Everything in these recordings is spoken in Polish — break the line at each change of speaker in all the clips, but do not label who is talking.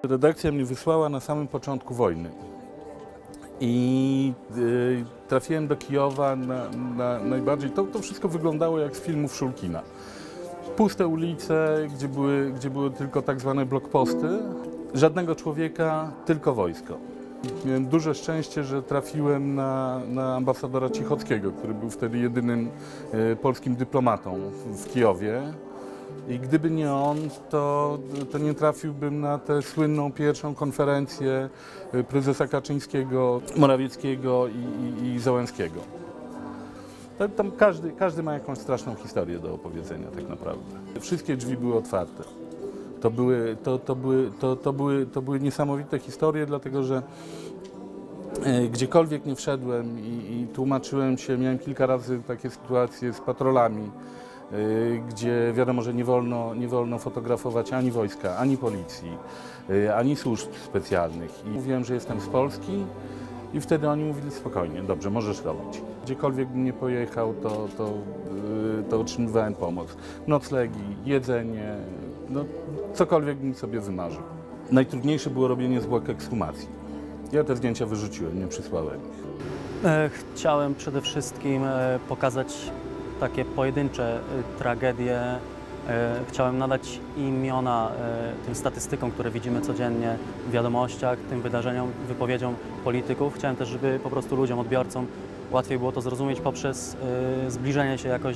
Redakcja mnie wysłała na samym początku wojny i trafiłem do Kijowa najbardziej. To wszystko wyglądało jak z filmów Szulkina. Puste ulice, gdzie były tylko tak zwane blokposty, żadnego człowieka, tylko wojsko. Miałem duże szczęście, że trafiłem na ambasadora Cichockiego, który był wtedy jedynym polskim dyplomatą w Kijowie. I gdyby nie on, to nie trafiłbym na tę słynną pierwszą konferencję prezesa Kaczyńskiego, Morawieckiego i Załęskiego. Tam każdy ma jakąś straszną historię do opowiedzenia tak naprawdę. Wszystkie drzwi były otwarte. To były niesamowite historie, dlatego że gdziekolwiek nie wszedłem i tłumaczyłem się, miałem kilka razy takie sytuacje z patrolami, gdzie wiadomo, że nie wolno fotografować ani wojska, ani policji, ani służb specjalnych. I mówiłem, że jestem z Polski i wtedy oni mówili spokojnie, dobrze, możesz robić. Gdziekolwiek bym nie pojechał, to otrzymywałem pomoc. Noclegi, jedzenie, no, cokolwiek bym sobie wymarzył. Najtrudniejsze było robienie zwłok ekshumacji. Ja te zdjęcia wyrzuciłem, nie przysłałem ich.
Chciałem przede wszystkim pokazać takie pojedyncze tragedie. Chciałem nadać imiona tym statystykom, które widzimy codziennie w wiadomościach, tym wydarzeniom, wypowiedziom polityków. Chciałem też, żeby po prostu ludziom, odbiorcom łatwiej było to zrozumieć poprzez zbliżenie się jakoś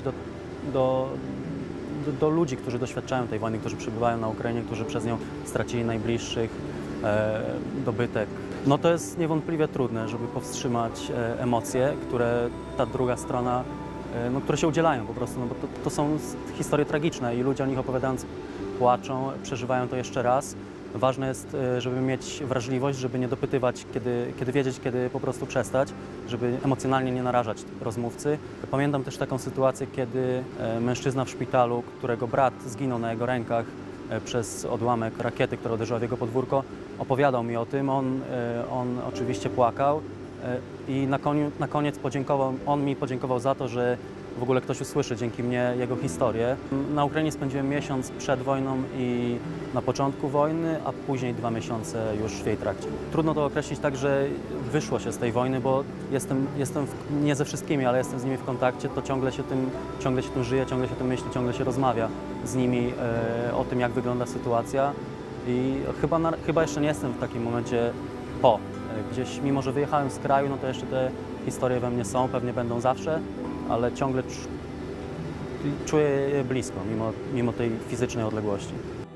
do ludzi, którzy doświadczają tej wojny, którzy przybywają na Ukrainie, którzy przez nią stracili najbliższych, dobytek. No to jest niewątpliwie trudne, żeby powstrzymać emocje, które ta druga strona, które się udzielają po prostu, no bo to są historie tragiczne i ludzie o nich opowiadając płaczą, przeżywają to jeszcze raz. Ważne jest, żeby mieć wrażliwość, żeby nie dopytywać, kiedy wiedzieć, kiedy po prostu przestać, żeby emocjonalnie nie narażać rozmówcy. Pamiętam też taką sytuację, kiedy mężczyzna w szpitalu, którego brat zginął na jego rękach przez odłamek rakiety, która uderzyła w jego podwórko, opowiadał mi o tym. On oczywiście płakał i na koniec on mi podziękował za to, że w ogóle ktoś usłyszy dzięki mnie jego historię. Na Ukrainie spędziłem miesiąc przed wojną i na początku wojny, a później 2 miesiące już w jej trakcie. Trudno to określić tak, że wyszło się z tej wojny, bo jestem nie ze wszystkimi, ale jestem z nimi w kontakcie, to ciągle się tym żyje, ciągle się tym myśli, ciągle się rozmawia z nimi o tym, jak wygląda sytuacja. I chyba jeszcze nie jestem w takim momencie po. Gdzieś, mimo że wyjechałem z kraju, no to jeszcze te historie we mnie są, pewnie będą zawsze, ale ciągle czuję je blisko, mimo tej fizycznej odległości.